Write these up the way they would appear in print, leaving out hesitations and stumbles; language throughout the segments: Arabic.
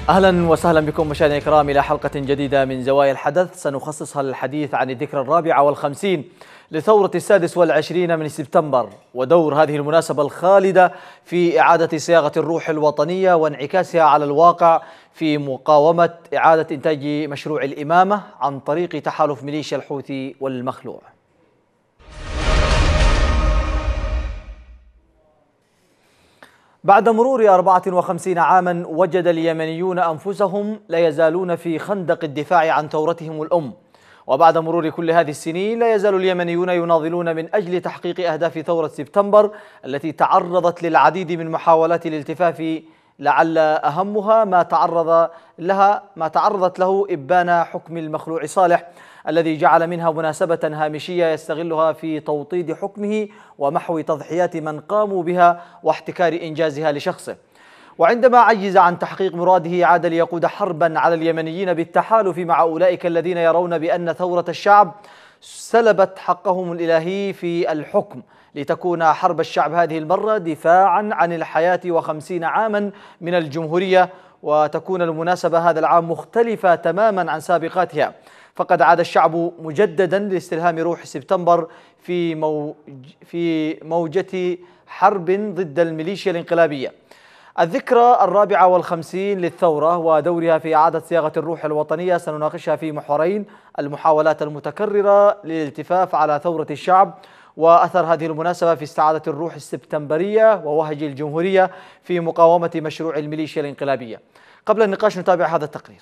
أهلا وسهلا بكم مشاهدينا الكرام إلى حلقة جديدة من زوايا الحدث سنخصصها للحديث عن الذكرى 54 لثورة 26 من سبتمبر ودور هذه المناسبة الخالدة في إعادة صياغة الروح الوطنية وانعكاسها على الواقع في مقاومة إعادة إنتاج مشروع الإمامة عن طريق تحالف ميليشيا الحوثي والمخلوع. بعد مرور 54 عاما وجد اليمنيون أنفسهم لا يزالون في خندق الدفاع عن ثورتهم الأم، وبعد مرور كل هذه السنين لا يزال اليمنيون يناضلون من أجل تحقيق أهداف ثورة سبتمبر التي تعرضت للعديد من محاولات الالتفاف، لعل أهمها ما تعرضت له إبان حكم المخلوع صالح الذي جعل منها مناسبة هامشية يستغلها في توطيد حكمه ومحو تضحيات من قاموا بها واحتكار إنجازها لشخصه. وعندما عجز عن تحقيق مراده عاد ليقود حربا على اليمنيين بالتحالف مع أولئك الذين يرون بأن ثورة الشعب سلبت حقهم الإلهي في الحكم، لتكون حرب الشعب هذه المرة دفاعا عن الحياة و50 عاما من الجمهورية، وتكون المناسبة هذا العام مختلفة تماما عن سابقاتها، فقد عاد الشعب مجددا لاستلهام روح سبتمبر في موجة حرب ضد الميليشيا الانقلابية. الذكرى 54 للثورة ودورها في إعادة صياغة الروح الوطنية سنناقشها في محورين: المحاولات المتكررة للالتفاف على ثورة الشعب وأثر هذه المناسبة في استعادة الروح السبتمبرية ووهج الجمهورية في مقاومة مشروع الميليشيا الانقلابية. قبل النقاش نتابع هذا التقرير.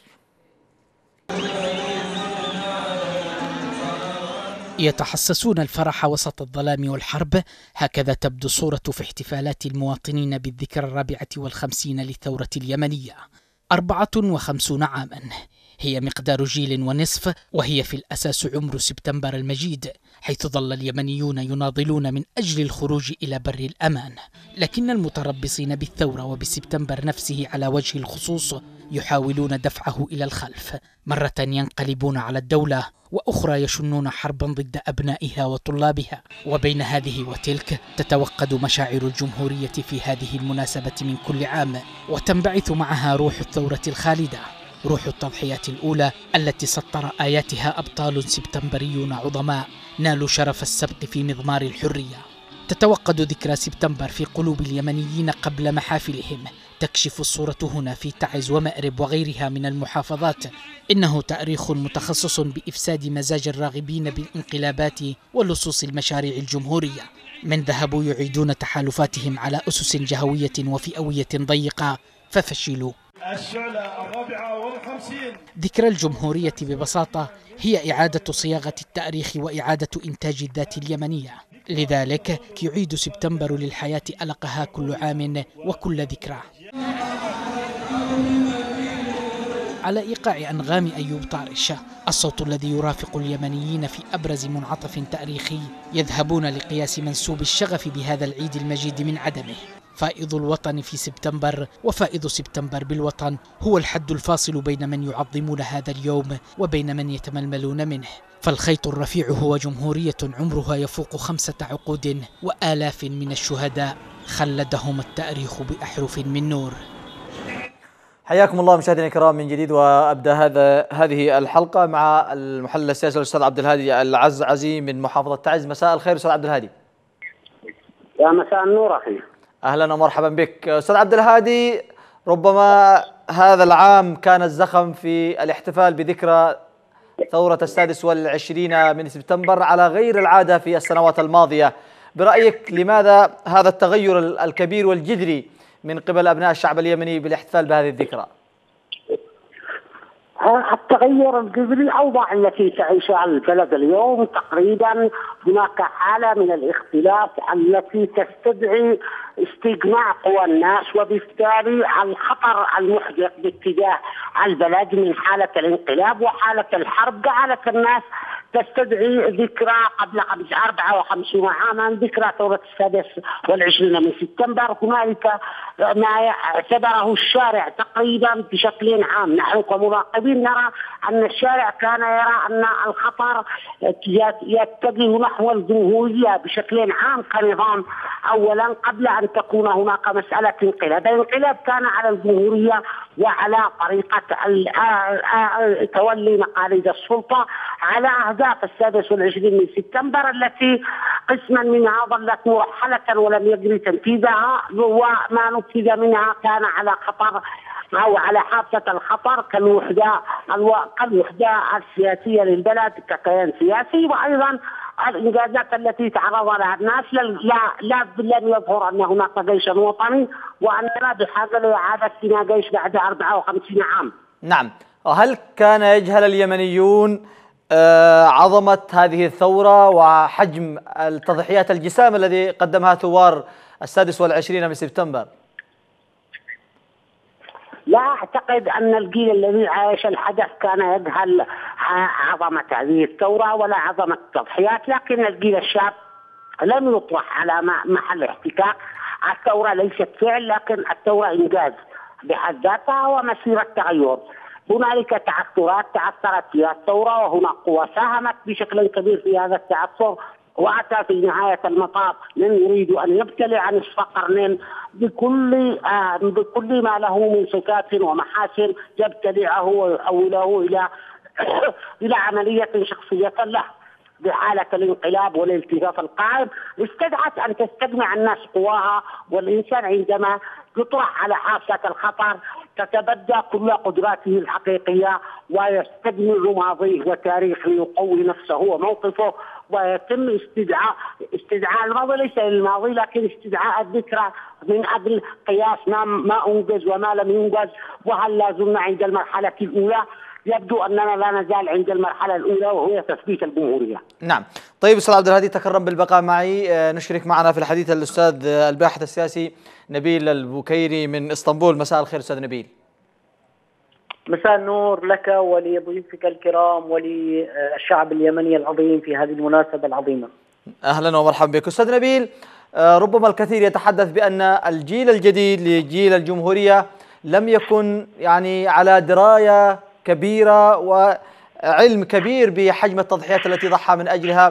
يتحسسون الفرح وسط الظلام والحرب، هكذا تبدو الصورة في احتفالات المواطنين بالذكرى 54 للثورة اليمنية. 54 عاما هي مقدار جيل ونصف، وهي في الأساس عمر سبتمبر المجيد، حيث ظل اليمنيون يناضلون من أجل الخروج إلى بر الأمان. لكن المتربصين بالثورة وبسبتمبر نفسه على وجه الخصوص يحاولون دفعه إلى الخلف، مرة ينقلبون على الدولة وأخرى يشنون حربا ضد أبنائها وطلابها. وبين هذه وتلك تتوقد مشاعر الجمهورية في هذه المناسبة من كل عام، وتنبعث معها روح الثورة الخالدة، روح التضحيات الأولى التي سطر آياتها أبطال سبتمبريون عظماء نالوا شرف السبق في مضمار الحرية. تتوقد ذكرى سبتمبر في قلوب اليمنيين قبل محافلهم، تكشف الصورة هنا في تعز ومأرب وغيرها من المحافظات. إنه تاريخ متخصص بإفساد مزاج الراغبين بالانقلابات ولصوص المشاريع الجمهورية، من ذهبوا يعيدون تحالفاتهم على أسس جهوية وفئوية ضيقة ففشلوا. الشعلة 54. ذكرى الجمهورية ببساطة هي إعادة صياغة التاريخ وإعادة إنتاج الذات اليمنية، لذلك يعيد سبتمبر للحياة ألقها كل عام وكل ذكرى. على إيقاع أنغام أيوب طارش، الصوت الذي يرافق اليمنيين في أبرز منعطف تاريخي، يذهبون لقياس منسوب الشغف بهذا العيد المجيد من عدمه. فائض الوطن في سبتمبر وفائض سبتمبر بالوطن هو الحد الفاصل بين من يعظمون هذا اليوم وبين من يتململون منه. فالخيط الرفيع هو جمهورية عمرها يفوق 5 عقود وآلاف من الشهداء خلدهم التاريخ بأحرف من نور. حياكم الله مشاهدينا الكرام من جديد، وابدا هذه الحلقه مع المحلل السياسي الاستاذ عبد الهادي العزعزي من محافظه تعز. مساء الخير استاذ عبد الهادي. يا مساء النور اخي. اهلا ومرحبا بك استاذ عبد الهادي. ربما هذا العام كان الزخم في الاحتفال بذكرى ثورة 26 من سبتمبر على غير العادة في السنوات الماضية. برأيك لماذا هذا التغير الكبير والجذري من قبل أبناء الشعب اليمني بالاحتفال بهذه الذكرى؟ التغير الجذري أوضاع التي تعيشها البلد اليوم تقريبا هناك حالة من الاختلاف التي تستدعي استجماع قوى الناس، وبالتالي الخطر المحدق باتجاه البلد من حالة الانقلاب وحالة الحرب جعلت الناس تستدعي ذكرى قبل 54 عاما، ذكرى ثورة 26 من سبتمبر. هنالك ما اعتبره الشارع تقريبا بشكل عام. نحن كمراقبين نرى أن الشارع كان يرى أن الخطر يتجه نحو الجمهورية بشكل عام كنظام أولا، قبل أن تكون هناك مسألة انقلاب. الانقلاب كان على الجمهورية وعلى طريقة تولي مقاليد السلطة على أهداف 26 من سبتمبر التي قسما منها ظلت مرحلة ولم يجري تنفيذها، وما نفذ منها كان على خطر أو على حافة الخطر كالوحدة السياسية للبلد ككيان سياسي، وأيضا الإنجازات التي تعرض لها الناس. لم يظهر أن هناك جيش وطني وأننا بحاجة لإعادة بناء جيش بعد 54 عام. نعم، هل كان يجهل اليمنيون عظمة هذه الثورة وحجم التضحيات الجسام الذي قدمها ثوار 26 من سبتمبر؟ لا أعتقد أن الجيل الذي عاش الحدث كان يجهل عظمة هذه الثورة ولا عظمة التضحيات، لكن الجيل الشاب لم يطرح على محل احتكاك. الثورة ليست فعل، لكن الثورة إنجاز بحد ذاتها ومسيرة تغير. هنالك تعثرت فيها الثورة، وهناك قوى ساهمت بشكل كبير في هذا التعثر، وأتى في نهاية المطاف من يريد أن يبتلع نصف قرن بكل ما له من صفات ومحاسن يبتلعه ويحوله إلى عملية شخصية له. بحالة الانقلاب والالتفاف القائم استدعت أن تستجمع الناس قواها، والإنسان عندما يطرح على حافة الخطر تتبدى كل قدراته الحقيقية ويستجمع ماضيه وتاريخه ليقوي نفسه وموقفه، ويتم استدعاء الماضي ليس للماضي لكن استدعاء الذكرى من أجل قياس ما أنجز وما لم ينجز، وهل لا زلنا عند المرحلة الأولى. يبدو أننا لا نزال عند المرحلة الأولى وهي تثبيت الجمهورية. نعم. طيب أستاذ عبد الهادي، تكرم بالبقاء معي. نشرك معنا في الحديث الأستاذ الباحث السياسي نبيل البكيري من إسطنبول. مساء الخير أستاذ نبيل. مساء النور لك ولضيوفك الكرام وللشعب اليمني العظيم في هذه المناسبة العظيمة. أهلا ومرحبا بك أستاذ نبيل. ربما الكثير يتحدث بأن الجيل الجديد لجيل الجمهورية لم يكن على دراية كبيرة وعلم كبير بحجم التضحيات التي ضحى من أجلها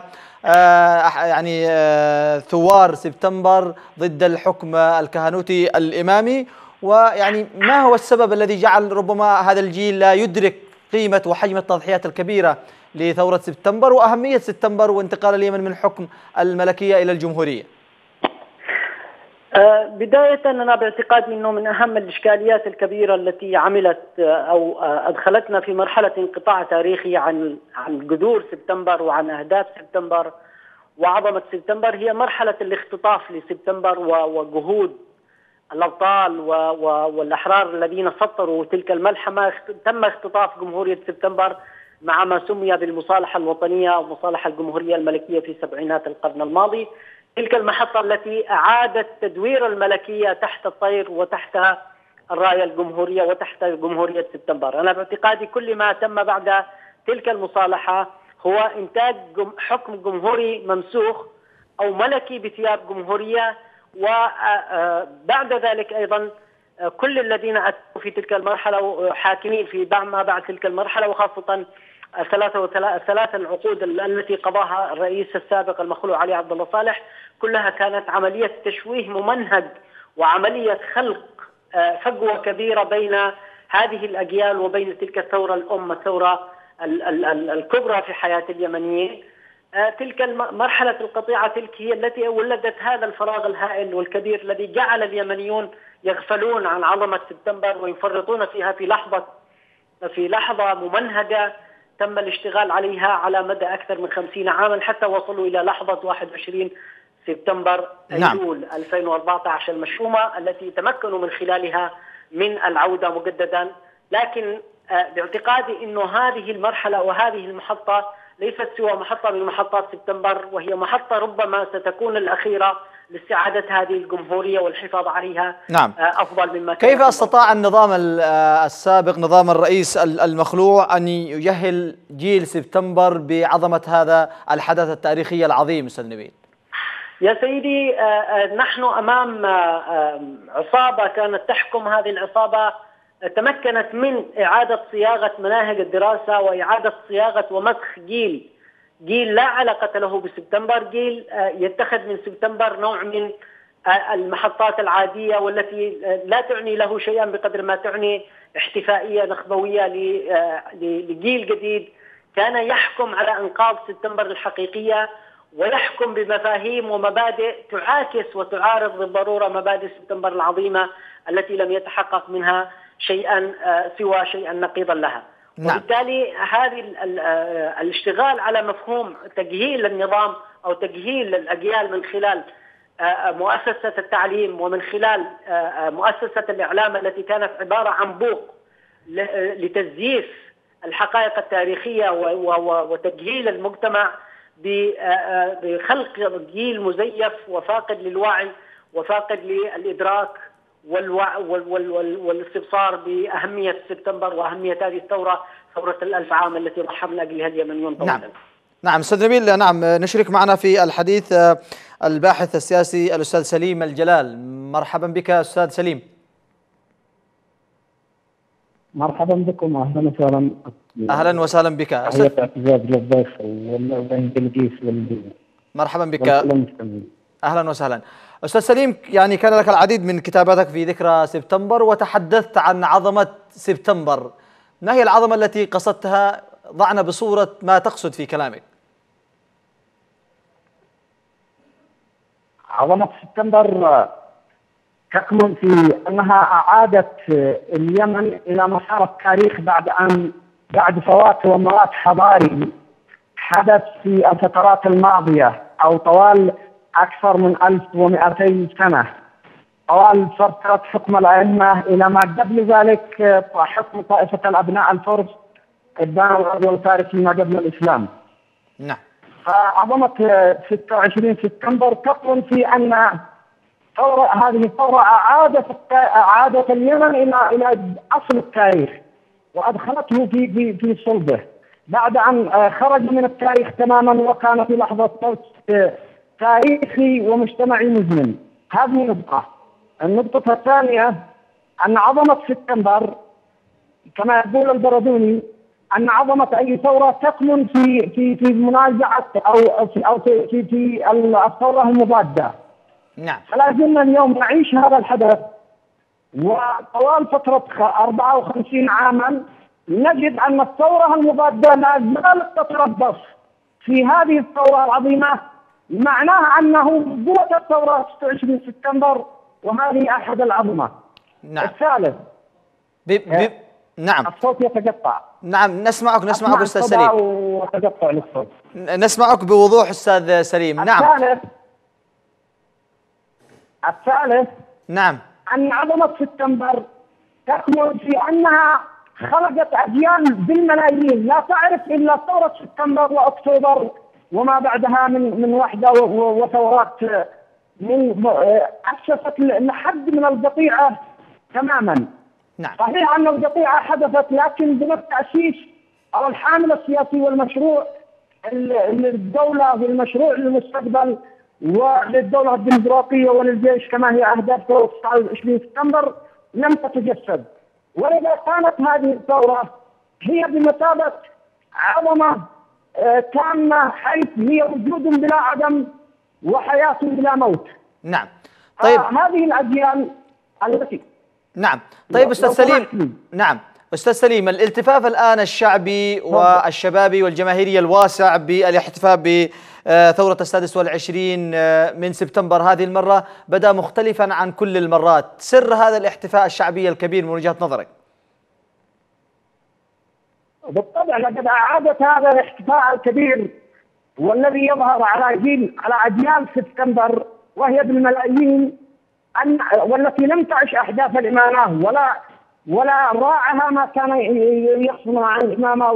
ثوار سبتمبر ضد الحكم الكهنوتي الإمامي. ما هو السبب الذي جعل ربما هذا الجيل لا يدرك قيمة وحجم التضحيات الكبيرة لثورة سبتمبر وأهمية سبتمبر وانتقال اليمن من حكم الملكية إلى الجمهورية؟ بداية أنا باعتقادي أنه من أهم الإشكاليات الكبيرة التي عملت أو أدخلتنا في مرحلة انقطاع تاريخي عن جذور سبتمبر وعن أهداف سبتمبر وعظمة سبتمبر هي مرحلة الاختطاف لسبتمبر وجهود الأبطال والأحرار الذين سطروا تلك الملحمة. تم اختطاف جمهورية سبتمبر مع ما سمي بالمصالحة الوطنية أو مصالحة الجمهورية الملكية في سبعينات القرن الماضي. تلك المحطة التي أعادت تدوير الملكية تحت الطير وتحت الراية الجمهورية وتحت جمهورية سبتمبر. أنا باعتقادي كل ما تم بعد تلك المصالحة هو إنتاج حكم جمهوري ممسوخ أو ملكي بثياب جمهورية، وبعد ذلك أيضا كل الذين أتوا في تلك المرحلة حاكمين في ما بعد تلك المرحلة، وخاصة الثلاث العقود التي قضاها الرئيس السابق المخلوع علي عبد الله صالح، كلها كانت عملية تشويه ممنهج وعملية خلق فجوة كبيرة بين هذه الأجيال وبين تلك الثورة الأم، الثورة الكبرى في حياة اليمنيين. تلك مرحلة القطيعة تلك هي التي ولدت هذا الفراغ الهائل والكبير الذي جعل اليمنيون يغفلون عن عظمة سبتمبر ويفرطون فيها في لحظة ممنهجة تم الاشتغال عليها على مدى أكثر من 50 عاما حتى وصلوا إلى لحظة 21 سبتمبر أيلول 2014 المشؤومة التي تمكنوا من خلالها من العودة مجددا. لكن باعتقادي أنه هذه المرحلة وهذه المحطة ليست سوى محطة من محطات سبتمبر، وهي محطة ربما ستكون الأخيرة لاستعادة هذه الجمهورية والحفاظ عليها نعم. أفضل مما كان. كيف استطاع النظام السابق، نظام الرئيس المخلوع، أن يؤهل جيل سبتمبر بعظمة هذا الحدث التاريخي العظيم أستاذ نبيل؟ يا سيدي، نحن أمام عصابة كانت تحكم. هذه العصابة تمكنت من إعادة صياغة مناهج الدراسة وإعادة صياغة ومسخ جيل لا علاقة له بسبتمبر، جيل يتخذ من سبتمبر نوع من المحطات العادية والتي لا تعني له شيئا بقدر ما تعني احتفائية نخبوية لجيل جديد كان يحكم على أنقاض سبتمبر الحقيقية، ويحكم بمفاهيم ومبادئ تعاكس وتعارض بالضرورة مبادئ سبتمبر العظيمة التي لم يتحقق منها شيئا سوى شيئا نقيضا لها. نعم. وبالتالي هذه الاشتغال على مفهوم تجهيل النظام أو تجهيل الأجيال من خلال مؤسسة التعليم ومن خلال مؤسسة الإعلام التي كانت عبارة عن بوق لتزييف الحقائق التاريخية وتجهيل المجتمع بخلق جيل مزيف وفاقد للوعي وفاقد للإدراك والاستبصار بأهمية سبتمبر وأهمية هذه الثورة، ثورة الألف عام التي ضحى من أجلها اليمنيون طويلا. نعم أستاذ نبيل، نعم نشرك معنا في الحديث الباحث السياسي الأستاذ سليم الجلال. مرحبا بك أستاذ سليم. مرحبا بكم واهلا وسهلا. اهلا وسهلا بك. اعتزاز للضيف والبلقيس مرحبا بك. اهلا وسهلا. استاذ سليم، يعني كان لك العديد من كتاباتك في ذكرى سبتمبر وتحدثت عن عظمة سبتمبر. ما هي العظمة التي قصدتها؟ ضعنا بصورة ما تقصد في كلامك. عظمة سبتمبر تكمن في أنها أعادت اليمن إلى مسار التاريخ بعد فوات وموات حضاري حدث في الفترات الماضية أو طوال أكثر من 1200 سنة، طوال فترة حكم الأئمة إلى ما قبل ذلك حكم طائفة الأبناء الفرس قدام الغزو الفارسي ما قبل الإسلام. نعم. فعظمة 26 سبتمبر تكمن في أن هذه الثورة أعادت اليمن إلى أصل التاريخ وأدخلته في صلبه بعد أن خرج من التاريخ تماما وكان في لحظة صوت تاريخي ومجتمعي مزمن. هذه نقطة. النقطة الثانية أن عظمة سبتمبر كما يقول البردوني أن عظمة أي ثورة تكمن في منازعة أو في الثورة المضادة. نعم. فلا زلنا اليوم نعيش هذا الحدث، وطوال فترة 54 عاما نجد أن الثورة المضادة لا زالت تتربص في هذه الثورة العظيمة. معناها أنه قوة الثورة 26 سبتمبر وهذه أحد العظمة. نعم. الثالث نعم. الصوت يتقطع. نعم نسمعك أستاذ سليم. وتقطع الصوت. نسمعك بوضوح أستاذ سليم. نعم. الثالث نعم أن عظمة سبتمبر تكمن في أنها خلقت أجيال بالملايين لا تعرف إلا ثورة سبتمبر وأكتوبر وما بعدها من وحدة وثورات من أسست لحد من القطيعة تماما. نعم. صحيح أن القطيعة حدثت لكن دون التأسيس أو الحامل السياسي والمشروع للدولة والمشروع للمستقبل وللدولة الديمقراطية وللجيش كما هي أهداف ثورة 29 سبتمبر لم تتجسد. ولذا كانت هذه الثورة هي بمثابة عظمة تامة حيث هي وجود بلا عدم وحياة بلا موت. نعم. طيب هذه الأجيال التي نعم. طيب أستاذ سليم. نعم أستاذ سليم، الالتفاف الآن الشعبي والشبابي والجماهيري الواسع بالاحتفاء بثورة 26 من سبتمبر هذه المرة بدأ مختلفا عن كل المرات. سر هذا الاحتفاء الشعبي الكبير من وجهة نظرك؟ بالطبع لقد أعادت هذا الاحتفاء الكبير والذي يظهر على أجيال سبتمبر وهي بالملايين والتي لم تعش أحداث الإمامة ولا راعها ما كان يصنع عن الإمامة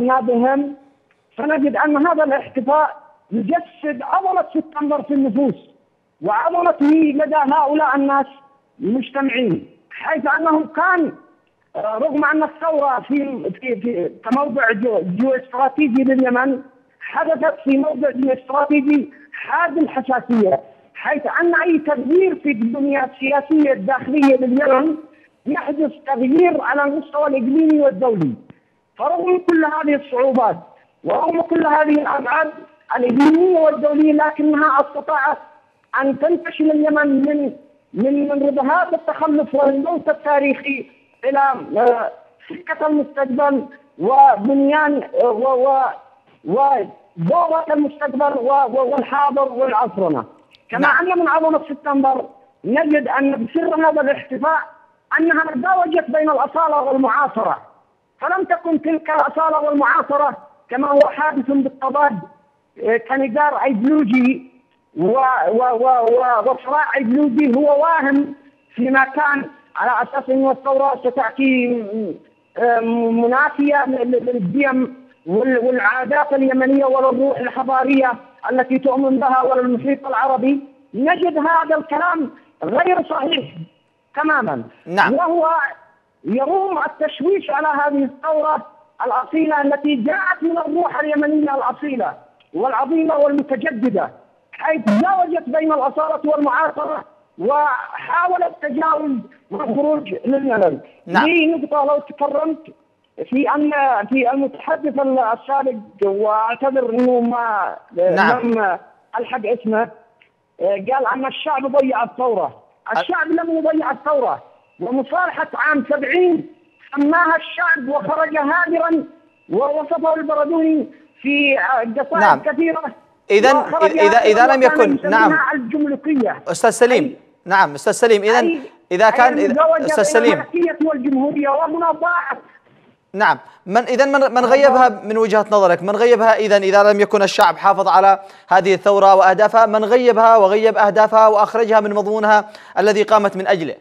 وأبنائهم. فنجد أن هذا الاحتفاء يجسد عظمة سبتمبر في النفوس وعظمته لدى هؤلاء الناس المجتمعين، حيث أنهم كان رغم أن الثورة في كموضع جيوستراتيجي لليمن حدثت في موضع جيوستراتيجي حاد الحساسية، حيث أن أي تغيير في الدنيا السياسية الداخلية لليمن يحدث تغيير على المستوى الإقليمي والدولي. فرغم كل هذه الصعوبات ورغم كل هذه الأبعاد الإقليمية والدولية، لكنها استطاعت أن تنتشل اليمن من ربهات التخلف والموت التاريخي إلى سكة المستقبل وبنيان ودورة المستقبل والحاضر والعصرنة. كما أن من عظمة سبتمبر نجد أن بسر هذا الاحتفاء أنها تزاوجت بين الأصالة والمعاصرة، فلم تكن تلك الأصالة والمعاصرة كما هو حادث بالتضاد كنزار أيديولوجي وصراع أيديولوجي هو واهم فيما كان، على أساس أن الثورة ستأتي منافية للقيم والعادات اليمنية وللروح الحضارية التي تؤمن بها وللمحيط العربي. نجد هذا الكلام غير صحيح تماما. نعم. وهو يروم التشويش على هذه الثورة الأصيلة التي جاءت من الروح اليمنية الأصيلة والعظيمة والمتجددة، حيث زاوجت بين الأصالة والمعاصرة وحاولت تجاوز والخروج للملل. نعم. لي نقطة لو تكرمت في المتحدث السابق، واعتذر انه ما لم الحق اسمه، قال ان الشعب ضيع الثورة. الشعب لم يضيع الثورة، ومصالحة عام 70 سماها الشعب وخرج هادرا، ووصفه البردوني في قصائد كثيرة. إذا لم يكن الجملكية. أستاذ سليم، نعم أستاذ سليم، إذا كان أستاذ سليم والجمهورية وهنا ضاعت. نعم، من غيبها من وجهة نظرك؟ من غيبها إذا لم يكن الشعب حافظ على هذه الثورة وأهدافها، من غيبها وغيب أهدافها وأخرجها من مضمونها الذي قامت من أجله؟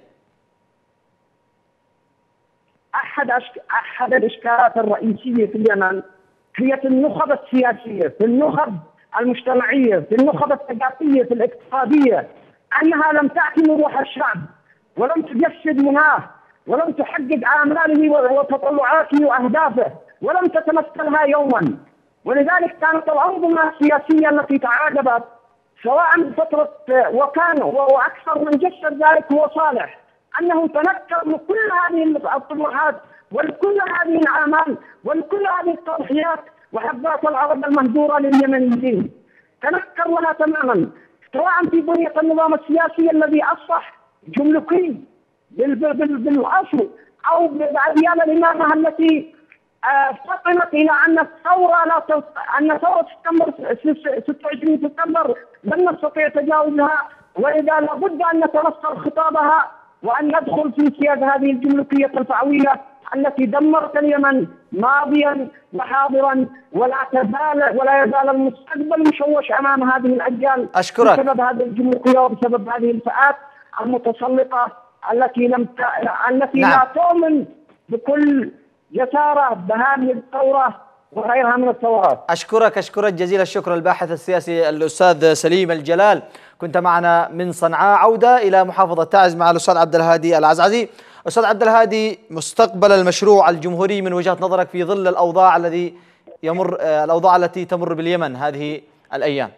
أحد الإشكالات الرئيسية في اليمن هي في النخب السياسية، في النخب المجتمعية، في النخب الثقافية، في الاقتصادية، أنها لم تأتي من روح الشعب ولم تجسد مناه ولم تحقق آماله وتطلعاته وأهدافه ولم تتمثلها يوما. ولذلك كانت الأنظمة السياسية التي تعاقبت سواء فترة وأكثر من جسد ذلك هو صالح، أنه تنكر من كل هذه الطموحات ولكل هذه الآمال ولكل هذه التضحيات وحبات العرب المهدورة لليمنيين، تنكر لها تماما، سواء في بنية النظام السياسي الذي أصبح جملكي بالأصل أو بأديان الإمامة التي فطنت إلى أن الثورة ثورة سبتمبر 26 سبتمبر لن نستطيع تجاوزها، وإذا لابد أن نتنصر خطابها وأن ندخل في سياق هذه الجملكية الفعوية التي دمرت اليمن ماضيا وحاضرا، ولا يزال المستقبل مشوش أمام هذه الأجيال. أشكرك. بسبب هذه الجملكية وبسبب هذه الفئات المتسلطة التي لا تؤمن بكل جسارة بهذه الثورة وغيرها من الثورات. أشكرك جزيل الشكر الباحث السياسي الأستاذ سليم الجلال، كنت معنا من صنعاء. عودة إلى محافظة تعز مع الأستاذ عبد الهادي العزعزي. أستاذ عبد الهادي، مستقبل المشروع الجمهوري من وجهة نظرك في ظل الأوضاع التي تمر باليمن هذه الأيام؟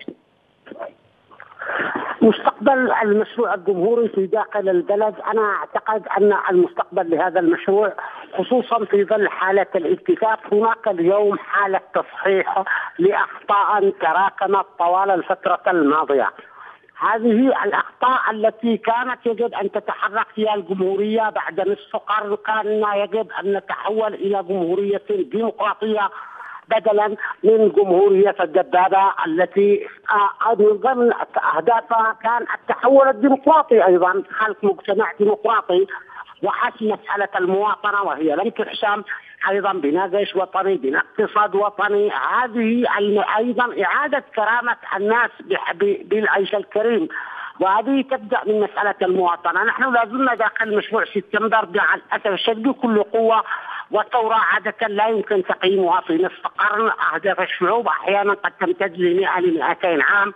مستقبل المشروع الجمهوري في داخل البلد، أنا أعتقد أن المستقبل لهذا المشروع خصوصا في ظل حالة الاتفاق، هناك اليوم حالة تصحيح لأخطاء تراكمت طوال الفترة الماضية. هذه الأخطاء التي كانت يجب أن تتحرك فيها الجمهورية بعد نصف قرن، كان يجب أن نتحول إلى جمهورية ديمقراطية بدلا من جمهورية الدبابة التي من ضمن أهدافها كان التحول الديمقراطي، أيضا خلق مجتمع ديمقراطي وحسم مسألة المواطنة وهي لم تحسم، أيضا بناء جيش وطني، بناء اقتصاد وطني، هذه أيضا إعادة كرامة الناس بالعيش الكريم، وهذه تبدأ من مسألة المواطنة. نحن لا زلنا داخل مشروع سبتمبر مع الأسف الشديد بكل قوة، والثورة عادة لا يمكن تقييمها في نصف قرن. أهداف الشعوب أحيانا قد تمتد ل100 ل200 عام،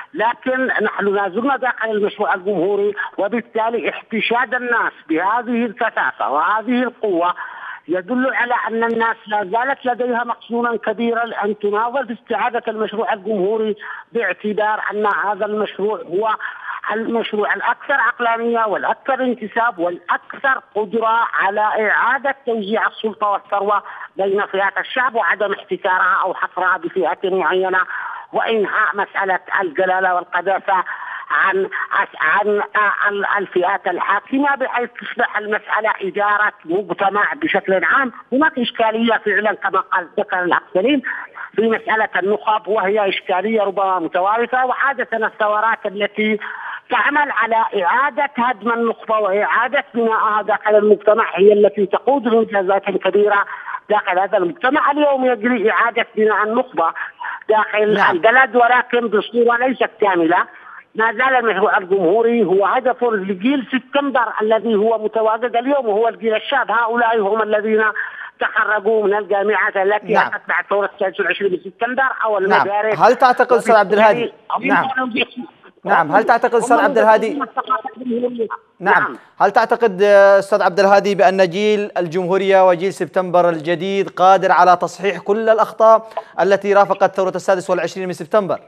لكن نحن لا زلنا داخل المشروع الجمهوري، وبالتالي احتشاد الناس بهذه الكثافة وهذه القوة يدل على أن الناس لا زالت لديها مخزونا كبيرا أن تناظر في استعادة المشروع الجمهوري، باعتبار أن هذا المشروع هو المشروع الأكثر عقلانية والأكثر انتساب والأكثر قدرة على إعادة توزيع السلطة والثروة بين فئات الشعب وعدم احتكارها أو حصرها بفئة معينة، وإنهاء مسألة الجلالة والقداسة عن الفئات الحاكمة، بحيث تصبح المسألة إدارة مجتمع بشكل عام. هناك إشكالية فعلا كما قال ذكر الأكثرين في مسألة النخب، وهي إشكالية ربما متوارثة، وعادة الثورات التي تعمل على إعادة هدم النخبة وإعادة بنائها داخل المجتمع هي التي تقود لانجازات كبيرة داخل هذا المجتمع. اليوم يجري إعادة بناء النخبة داخل البلد، ولكن بصورة ليست كاملة. ما زال المشروع الجمهوري هو هدف لجيل سبتمبر الذي هو متواجد اليوم، وهو الجيل الشاب. هؤلاء هم الذين تخرجوا من الجامعات التي أتت بعد ثورة 26 من سبتمبر أو المدارس. هل تعتقد أستاذ عبد الهادي هل تعتقد أستاذ عبد الهادي هل تعتقد أستاذ عبد الهادي بأن جيل الجمهورية وجيل سبتمبر الجديد قادر على تصحيح كل الأخطاء التي رافقت ثورة 26 من سبتمبر؟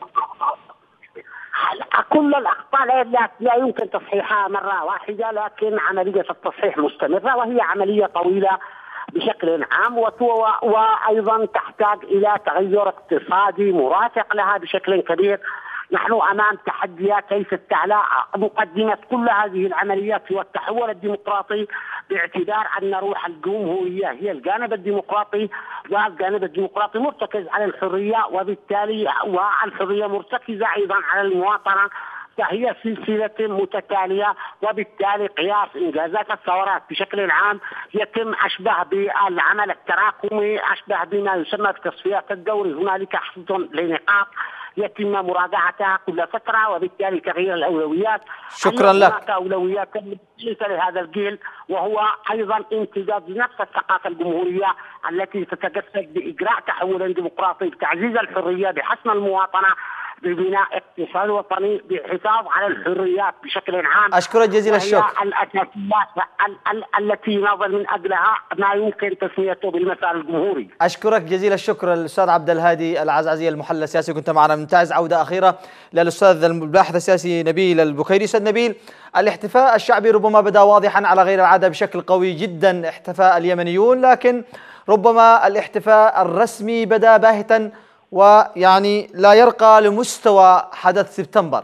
كل الأخطاء لا يمكن تصحيحها مرة واحدة، لكن عملية التصحيح مستمرة، وهي عملية طويلة بشكل عام، وأيضا تحتاج إلى تغير اقتصادي مرافق لها بشكل كبير. نحن أمام تحديات كيف استعلاء مقدمة كل هذه العمليات هو التحول الديمقراطي، باعتبار أن روح الجمهورية هي الجانب الديمقراطي، والجانب الديمقراطي مرتكز على الحرية، وبالتالي والحرية مرتكزة أيضا على المواطنة، فهي سلسلة متتالية. وبالتالي قياس إنجازات الثورات بشكل عام يتم أشبه بالعمل التراكمي، أشبه بما يسمى بتصفيات الدوري. هنالك حصد لنقاط يتم مراجعتها كل فترة، وبالتالي تغيير الأولويات. شكرا لك. هناك أولويات مختلفة لهذا الجيل، وهو أيضا امتداد لنفس الثقافة الجمهورية التي تتجسد بإجراء تحول ديمقراطي، بتعزيز الحرية، بحسن المواطنة، ببناء اقتصاد وطني، بحفاظ على الحريات بشكل عام. أشكرك جزيل الشكر. الأساسيات التي نظل من أجلها ما يمكن تسميته بالمسار الجمهوري. أشكرك جزيل الشكر الأستاذ عبد الهادي العزعزي المحلل السياسي، كنت معنا ممتاز. عودة أخيرة للأستاذ الباحث السياسي نبيل البكيري. أستاذ نبيل، الاحتفاء الشعبي ربما بدا واضحا على غير العادة بشكل قوي جدا، احتفاء اليمنيون، لكن ربما الاحتفاء الرسمي بدا باهتا ويعني لا يرقى لمستوى حدث سبتمبر.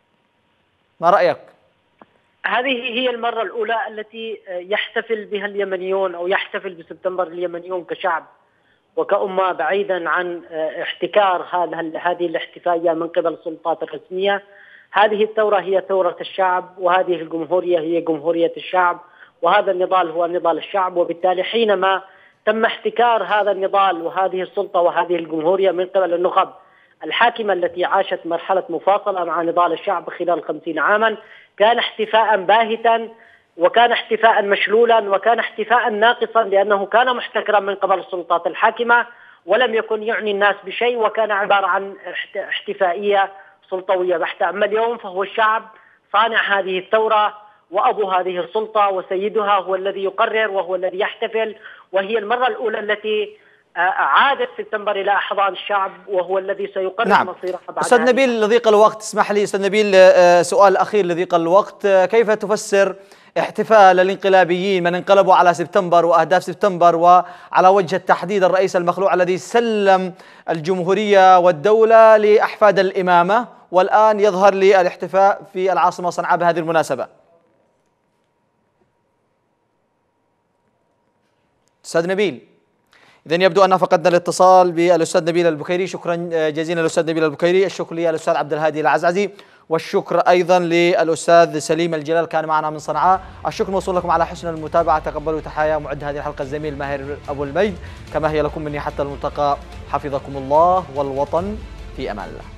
ما رأيك؟ هذه هي المرة الأولى التي يحتفل بها اليمنيون أو يحتفل بسبتمبر اليمنيون كشعب وكأمة، بعيدا عن احتكار هذه الاحتفالية من قبل السلطات الرسمية. هذه الثورة هي ثورة الشعب، وهذه الجمهورية هي جمهورية الشعب، وهذا النضال هو نضال الشعب. وبالتالي حينما تم احتكار هذا النضال وهذه السلطة وهذه الجمهورية من قبل النخب الحاكمة التي عاشت مرحلة مفاصلة مع نضال الشعب خلال 50 عاما، كان احتفاء باهتا، وكان احتفاء مشلولا، وكان احتفاء ناقصا، لأنه كان محتكرا من قبل السلطات الحاكمة ولم يكن يعني الناس بشيء، وكان عبارة عن احتفائية سلطوية بحتة. أما اليوم فهو الشعب صانع هذه الثورة، وأبو هذه السلطة وسيدها هو الذي يقرر وهو الذي يحتفل، وهي المرة الأولى التي عادت سبتمبر إلى أحضان الشعب، وهو الذي سيقرر مصيرها بعد. أستاذ نبيل لضيق الوقت، اسمح لي أستاذ نبيل سؤال أخير لضيق الوقت، كيف تفسر احتفال الانقلابيين من انقلبوا على سبتمبر وأهداف سبتمبر، وعلى وجه التحديد الرئيس المخلوع الذي سلم الجمهورية والدولة لأحفاد الإمامة، والآن يظهر لي الاحتفاء في العاصمة صنعاء بهذه المناسبة؟ أستاذ نبيل، إذن يبدو أن فقدنا الاتصال بالأستاذ نبيل البكيري. شكرا جزيلا للأستاذ نبيل البكيري، الشكر للأستاذ عبد الهادي العزعزي، والشكر أيضا للأستاذ سليم الجلال كان معنا من صنعاء. الشكر موصول لكم على حسن المتابعة. تقبلوا تحايا معد هذه الحلقة الزميل ماهر أبو المجد، كما هي لكم مني حتى الملتقى. حفظكم الله والوطن في أمان الله.